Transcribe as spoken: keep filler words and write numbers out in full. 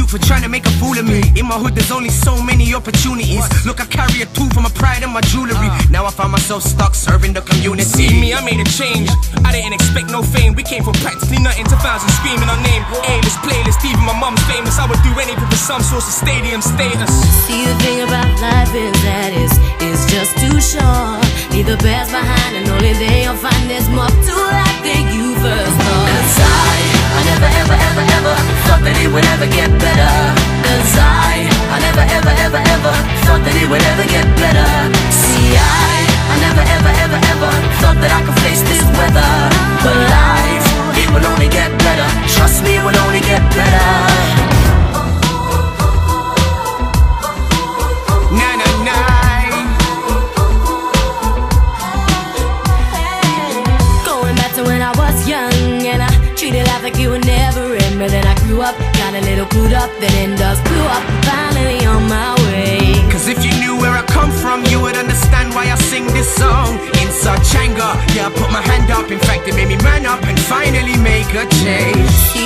for trying to make a fool of me. In my hood there's only so many opportunities. Look, I carry a tool for my pride and my jewelry. Now I find myself stuck serving the community. See me, I made a change. I didn't expect no fame. We came from practically nothing to thousands screaming our name. A-list, playlist, even my mum's famous. I would do anything for some source of stadium status. See, the thing about life is that it's, it's just too short. Leave the past behind and only then you'll find there's more to life than you first thought. Cause I, I never ever ever ever thought that it would ever get better. Cause I, I never ever ever ever thought that it would ever get better. See, I, I never ever ever ever thought that I could face this weather. But life, it will only get better. Trust me, it will only get better. Na na na. Going back to when I was young and I treated life like it would never end. But then I grew up, got a little clued up, then end up blew up, finally on my way. Cause if you knew where I come from, you would understand why I sing this song. In such anger, yeah, I put my hand up. In fact, it made me man up and finally make a change.